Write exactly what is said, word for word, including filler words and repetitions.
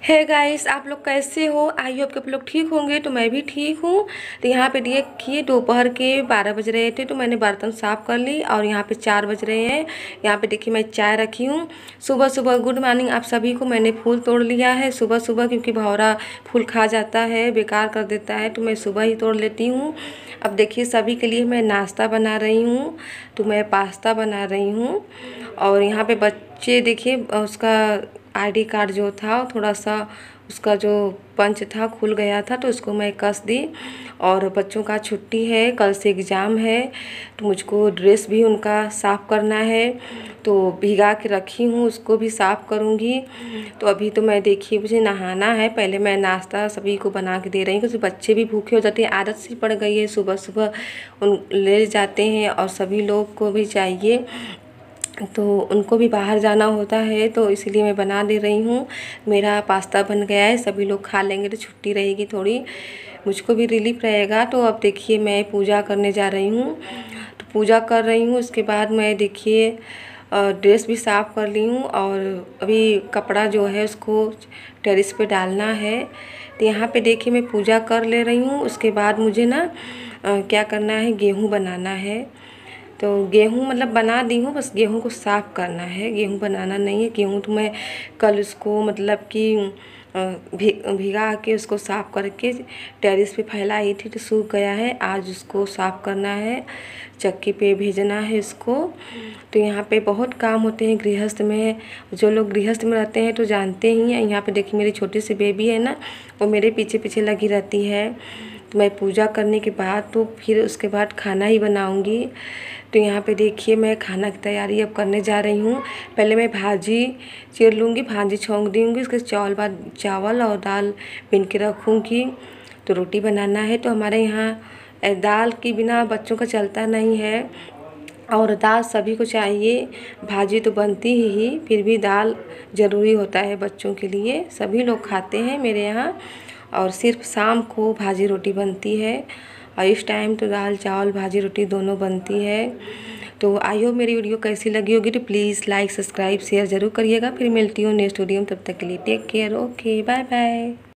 Hey guys, आप लोग कैसे हो? आई होप कि आप लोग ठीक होंगे। तो मैं भी ठीक हूँ। तो यहाँ पे देखिए दोपहर के बारह बज रहे थे तो मैंने बर्तन साफ़ कर ली और यहाँ पे चार बज रहे हैं। यहाँ पे देखिए मैं चाय रखी हूँ। सुबह सुबह गुड मॉर्निंग आप सभी को। मैंने फूल तोड़ लिया है सुबह सुबह, क्योंकि भौरा फूल खा जाता है, बेकार कर देता है, तो मैं सुबह ही तोड़ लेती हूँ। अब देखिए सभी के लिए मैं नाश्ता बना रही हूँ। तो मैं पास्ता बना रही हूँ और यहाँ पे बच्चे देखिए उसका आईडी कार्ड जो था थोड़ा सा उसका जो पंच था खुल गया था, तो उसको मैं कस दी। और बच्चों का छुट्टी है, कल से एग्ज़ाम है, तो मुझको ड्रेस भी उनका साफ़ करना है, तो भिगा के रखी हूँ, उसको भी साफ़ करूँगी। तो अभी तो मैं देखिए मुझे नहाना है, पहले मैं नाश्ता सभी को बना के दे रही हूँ, क्योंकि बच्चे भी भूखे हो जाते हैं। आदत सी पड़ गई है, सुबह सुबह उन ले जाते हैं और सभी लोग को भी चाहिए, तो उनको भी बाहर जाना होता है, तो इसीलिए मैं बना दे रही हूँ। मेरा पास्ता बन गया है, सभी लोग खा लेंगे तो छुट्टी रहेगी, थोड़ी मुझको भी रिलीफ रहेगा। तो अब देखिए मैं पूजा करने जा रही हूँ, तो पूजा कर रही हूँ। उसके बाद मैं देखिए ड्रेस भी साफ़ कर ली हूँ और अभी कपड़ा जो है उसको टेरिस पे डालना है। तो यहाँ पे देखिए मैं पूजा कर ले रही हूँ। उसके बाद मुझे ना क्या करना है, गेहूँ बनाना है। तो गेहूँ मतलब बना दी हूँ, बस गेहूँ को साफ़ करना है, गेहूँ बनाना नहीं है। गेहूँ तो मैं कल उसको मतलब कि भी भिगा के उसको साफ़ करके टेरिस पे फैलाई थी, तो सूख गया है। आज उसको साफ़ करना है, चक्की पे भेजना है इसको। तो यहाँ पे बहुत काम होते हैं गृहस्थ में। जो लोग गृहस्थ में रहते हैं तो जानते ही हैं। यहाँ पे देखिए मेरी छोटी सी बेबी है ना, वो मेरे पीछे पीछे लगी रहती है। तो मैं पूजा करने के बाद तो फिर उसके बाद खाना ही बनाऊंगी। तो यहाँ पे देखिए मैं खाना की तैयारी अब करने जा रही हूँ। पहले मैं भाजी चीर लूँगी, भाजी छोंक दूँगी, उसके चावल बाद चावल और दाल बीन के रखूँगी। तो रोटी बनाना है। तो हमारे यहाँ दाल के बिना बच्चों का चलता नहीं है, और दाल सभी को चाहिए। भाजी तो बनती ही, फिर भी दाल ज़रूरी होता है बच्चों के लिए। सभी लोग खाते हैं मेरे यहाँ, और सिर्फ शाम को भाजी रोटी बनती है, और इस टाइम तो दाल चावल भाजी रोटी दोनों बनती है। तो आई होप मेरी वीडियो कैसी लगी होगी, तो प्लीज़ लाइक सब्सक्राइब शेयर ज़रूर करिएगा। फिर मिलती हूँ नेक्स्ट वीडियो में, तब तक के लिए take care, okay bye bye.